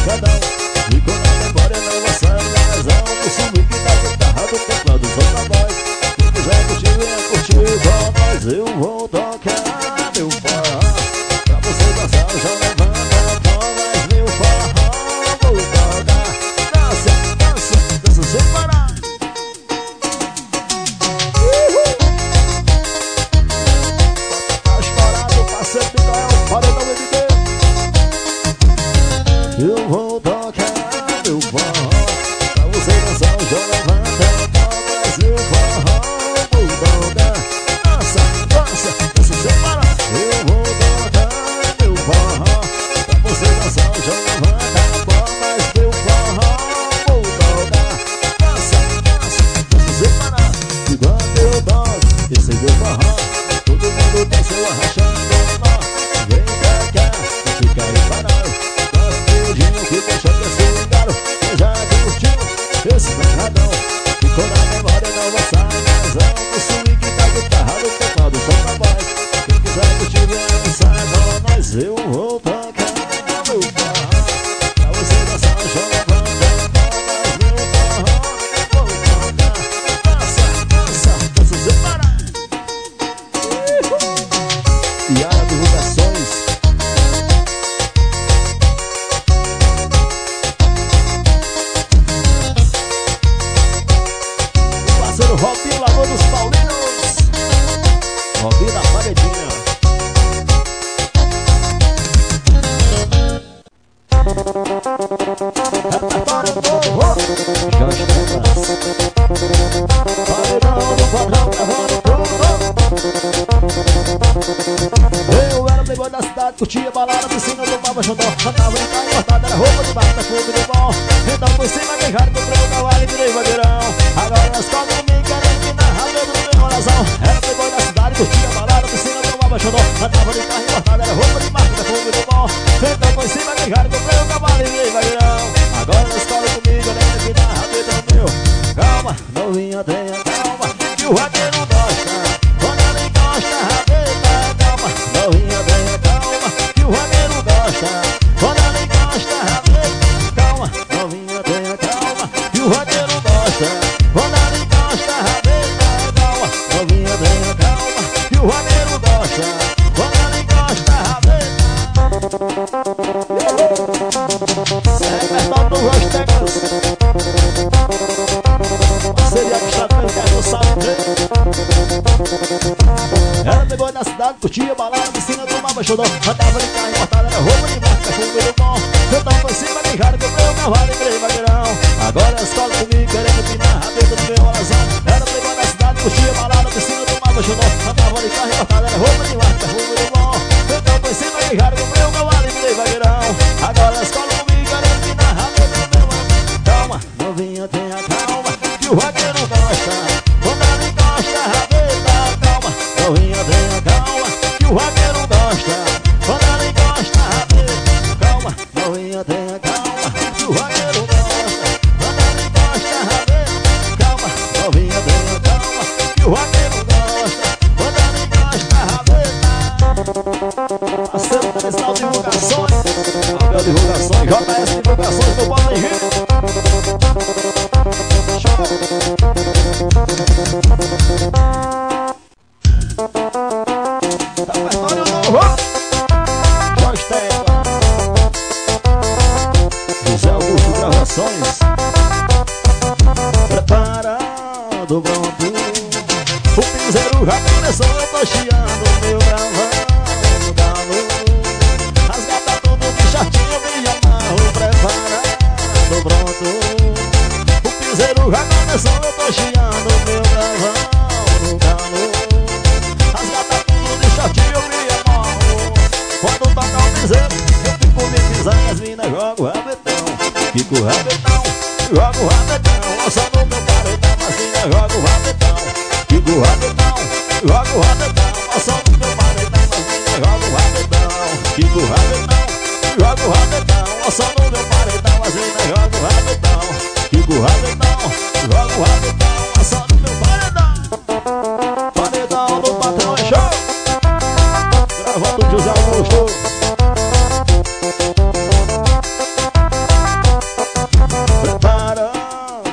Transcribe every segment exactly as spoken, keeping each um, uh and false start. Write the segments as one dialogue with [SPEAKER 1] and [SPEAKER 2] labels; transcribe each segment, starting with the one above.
[SPEAKER 1] marcadão. Ficou na memória, não vai sair da razão. O swing da guitarra, do teclado, só pra voz. Quem quiser curtir, venha curtir com nós. Eu vou tocar meu forró pra você dançar, já levanta com nós. Meu forró, vou tocar. Dança, dança, dança sem parar. Uhul! Tá estourado, parceiro de Noel, paredão M D. Eu vou tocar meu forró pra você dançar, já levanta com nós. Meu forró, vou tocar. Dança, dança, dança sem parar. Eu vou tocar meu forró pra você dançar, já levanta com nós. Meu forró, vou tocar. Dança, dança, dança sem parar. E quando eu toco esse meu forró, todo mundo tem seu arrachando nó. Vem pra cá, fica aí parado. Que deixa que esse engano, eu já curtiu esse marcadão. Ficou na memória, não vai sair razão. O swing da guitarra, do teclado, só pra voz. Quem quiser curtir, vem dançar com nós. Eu vou tocar meu forró pra você dançar, já levanta com nós. Meu forró, vou tocar. Dança, dança, dança sem parar. Yara Divulgações. Robinho, Lagoa dos Paulinos. Robinho da Paredinha. Repertório novo. Jorge Temas. Paredão do Quadrão, levando tudo. Eu era playboy da cidade, curtia balada, piscina, tomava xodó. Cantava de carne cortada, era roupa de barra, clube de bom. Então por cima de cara, comprei o cavalo e virei vaqueirão. Agora nas costas me querem que narra dentro do meu coração. Era playboy da cidade, curtia balada, piscina, tomava xodó. Cantava de carne cortada, era roupa de marca, clube de bom. Então por cima de cara, comprei o cavalo e virei vaqueirão. Agora na escola comigo, querem que narra dentro do meu. Calma, novinha, tenha calma, que o vaqueiro gosta. Quando ela encosta, rabeta, calma, novinha, tenha calma, que o vaqueiro gosta. Quando ela encosta, rabeta, calma, novinha, tenha calma, que o vaqueiro gosta. Quando ela encosta, rabeta, calma, novinha, tenha calma, que o vaqueiro gosta. Quando ela encosta, rabeta. Esse é repertório do Jorge Temas. Seria que está bem, quer gostar de ver. Ela pegou na cidade, curtia balada, piscina, tomava xodó. Andava de carro importada, era roupa de marca, fundo do bom. Eu tava por cima de cara, comprei o cavalo e virei vaqueirão. Agora a escola comigo, querendo empinar a dentro do meu coração. Ela pegou na cidade, curtia balada, piscina, tomava xodó. Andava de carro importada, era roupa de marca, fundo do bom. Eu tava por cima de cara, comprei o cavalo e virei vaqueirão. Agora a escola comigo, querendo empinar a dentro do meu coração. Calma, novinha, tenha calma, que o vaqueiro gosta. Quando ela encosta, rabeta, calma, novinha, tenha calma, que o vaqueiro gosta. Quando ela encosta, rabeta, calma, novinha, tenha calma, que o vaqueiro gosta. Quando ela encosta, rabeta, calma, novinha, tenha calma, que o vaqueiro gosta. Quando ela encosta, rabeta. Parceiro Pedestal Divulgações, Abel Divulgações, J S Divulgações do Bola Henrique. Repertório novo. Jorge Temas. José Augusto Gravações. Preparado, pronto. O piseiro já começou, eu tô chiando meu gravão no galo. Rasgata tudo de shortinho, me amarro. Preparado, pronto. O piseiro já começou, eu tô chiando meu gravão no galo. Rasgata tudo de shortinho, me amarro. Quando toca o piseiro, eu fico me pisando, as minas jogam o rabetão. Fico o rabetão, jogo o rabetão. Lança no meu paredão, as minas jogam o rabetão. Fico o rabetão, jogo o rabetão. Lança no meu paredão, as minas jogam o rabetão. Fico o rabetão, jogo o rabetão. Lança no meu paredão, as minas jogam o rabetão. Fico o rabetão, jogo o rabetão. Lança no meu paredão. Paredão do patrão é show. Gravando José Augusto.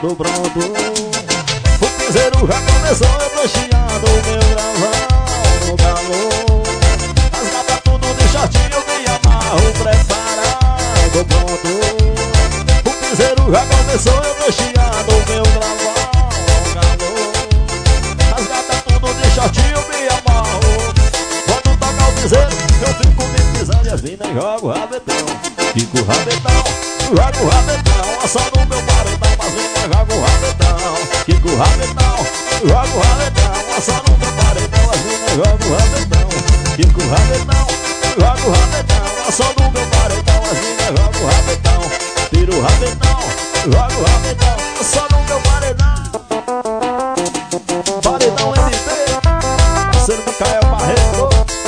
[SPEAKER 1] tudo pronto. O piseiro já começou, eu tô chiando o meu gravão no calor. As gatas tudo de shortinho, eu me amarro preparado, pronto. O piseiro já começou, eu tô chiando o meu gravão no calor. As gatas tudo de shortinho, eu me amarro. Quando toca o piseiro, eu fico me pisando e as minas jogam o rabetão. Fico o rabetão, jogo o rabetão, só no meu paredão, mas minas jogam o rabetão. Fico o rabetão, jogo o rabetão, só no meu paredão, as minas jogam o rabetão. Fico o rabetão, jogo o rabetão, só no meu paredão, as minas jogam o rabetão. Tiro o rabetão, jogo o rabetão, só no meu paredão. Paredão M P, parceiro Micael Barreto.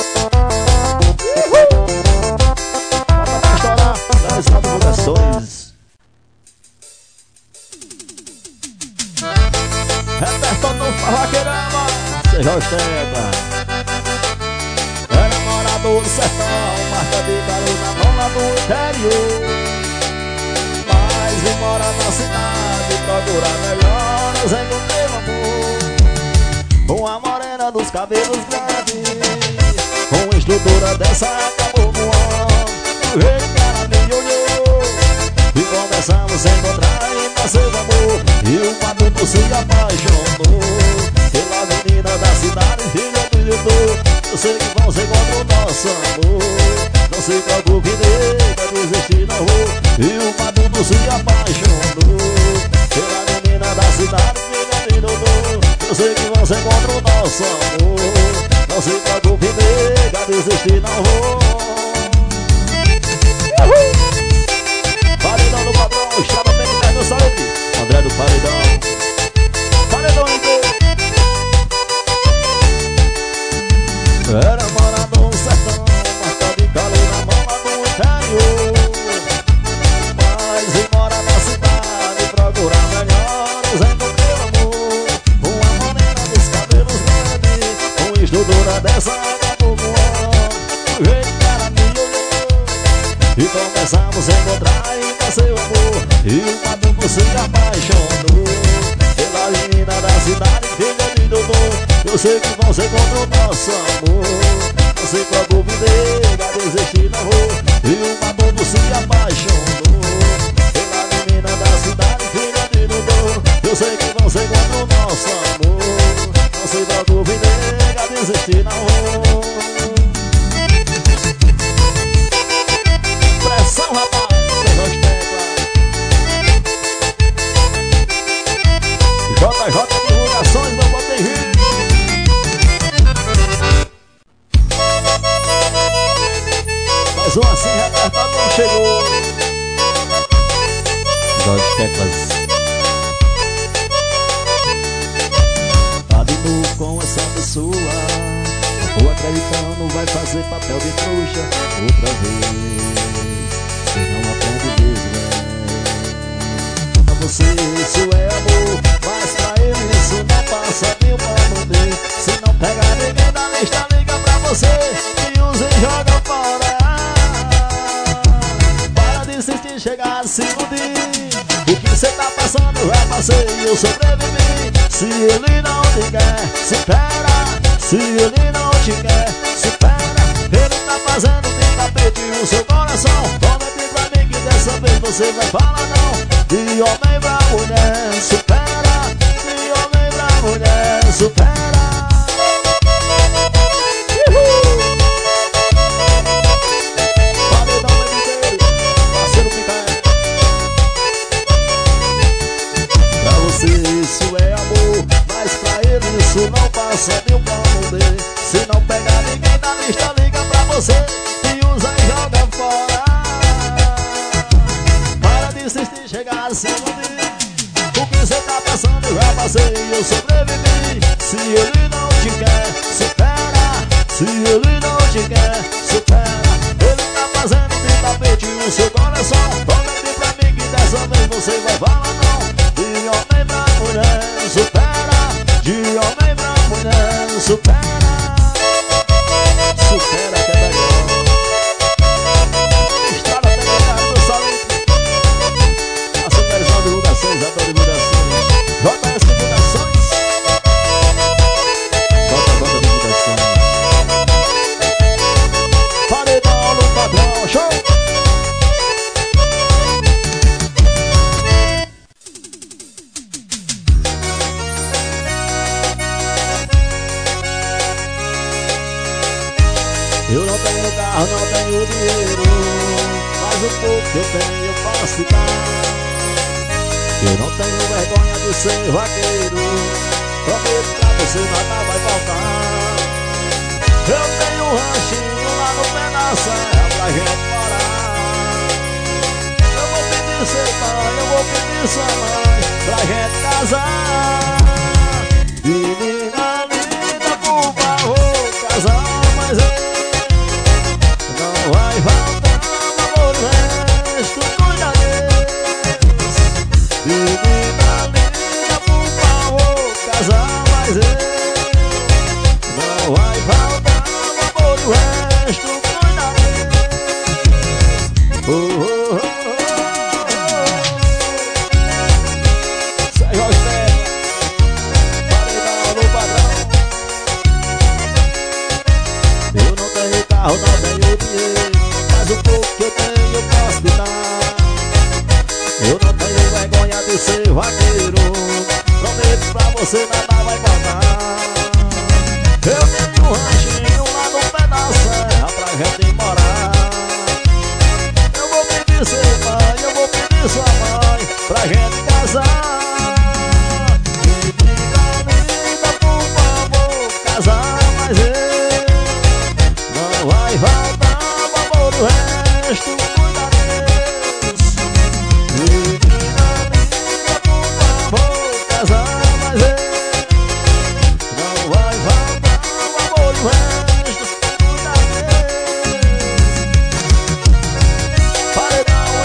[SPEAKER 1] Bota pra estourar, realizando divulgações. Repertório do Farraqueirama, seja ostenta. É namorador do sertão, marca de garoto na mão lá do interior. Mas vem morar na cidade, procurar melhores, encontrei um amor. Uma morena dos cabelos grandes, uma estrutura dessa acabou voando. O jeito que ela me olhou e começamos a encontrar e nasceu amor. E o adulto se apaixonou pela menina da cidade, filha do diretor. Eu sei que vão ser contra o nosso amor. Não se preocupe, nega, desistir não vou. E o adulto se apaixonou pela menina da cidade, filha do diretor. Eu sei que vão ser contra o nosso amor. Não se preocupe, nega, desistir não vou. Paredão do patrão, estrada bem que perde o saúde. André do Paredão, Paredão M P. Era morador no sertão, marca de calor na mão lá do interior. Mas vim morar na cidade, procurar melhores, encontrei o amor. Uma morena dos cabelos grandes, uma estrutura dessa acabou voando. O jeito que ela me olhou e começamos a encontrar e nasceu amor. E o adulto se apaixonou pela menina da cidade, filha de doutor. Eu sei que vão ser contra o nosso amor. Não se preocupe, nega, desistir não vou. E o adulto se apaixonou pela menina da cidade, filha de doutor. Eu sei que vão ser contra o nosso amor. Não se preocupe, nega, desistir não vou. Pressão, rapaz, seja os teclas. J J Divulgações, meu botei rio. Mais um assim, repertório não chegou. Jorge Teclas. Tá de novo com essa pessoa, ou acreditando vai fazer papel de trouxa outra vez. Você não aprende mesmo, é. Pra você isso é amor, mas pra ele isso não passa de um plano B. Se não pega ninguém da lista, liga pra você e usa e joga fora. Para de insistir, chegar a se iludir. O que cê tá passando já passei e eu sobrevivi. Se ele não te quer, se espera. Se ele não te quer, se espera. Ele tá fazendo de tapete o seu coração. Promete pra mim que dessa vez você vai falar não. De homem pra mulher, supera. De homem pra mulher, supera. Paredão M P, parceiro Micael. Pra você isso é amor, mas pra ele isso não passa de um plano B. Se não pegar ninguém na lista, liga pra você e usa e joga fora. Para de insistir, chegar a se iludir. O que cê tá passando já passei e eu sobrevivi. Se ele não te quer, se espera. Se ele não te quer, se espera. Ele tá fazendo de tapete o seu coração. Promete pra mim que dessa vez você vai falar não. De homem pra mulher, supera. De homem pra mulher, supera. Supera que é melhor. Estrada pegada do salito. A supervisão de divulgações, a divulgações. carro, não tenho dinheiro, mas o pouco que eu tenho eu posso te dar. Eu não tenho vergonha de ser vaqueiro, prometo pra você nada vai faltar. Eu tenho um ranchinho lá no pé da serra pra gente morar. Eu vou pedir seu pai, eu vou pedir sua mãe pra gente casar. Menina linda, por favor, casar, mas eu não vai faltar amor, o resto cuida deles. Menina linda, por favor, casar, mas eu não vai faltar amor, o resto cuida deles. Oh, oh, oh, oh. Sai, Rosté. Eu não tenho carro, não tenho dinheiro, mas o pouco que eu tenho eu posso te dar. Eu não tenho vergonha de ser vaqueiro, prometo pra você nada vai faltar. Eu tenho um ranchinho lá no pé da serra pra gente morar. Eu vou pedir seu pai, eu vou pedir sua mãe pra gente casar. Casar, mas eu não vai faltar amor, o resto cuida deles. Menina linda, por favor, casar, mas eu não vai faltar amor, o resto cuida deles. Paredão,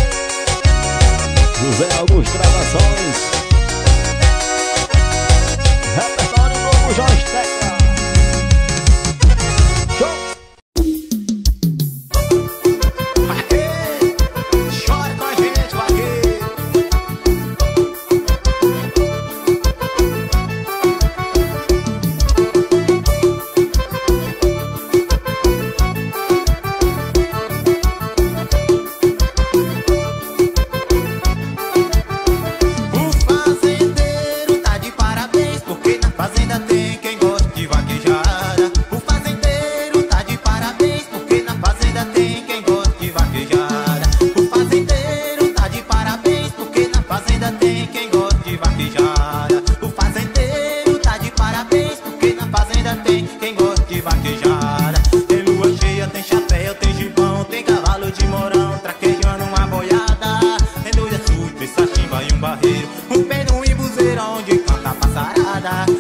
[SPEAKER 1] José Augusto Gravações, repertório novo Jorge Tecla.
[SPEAKER 2] Um peru e buzeirão de canta passarada.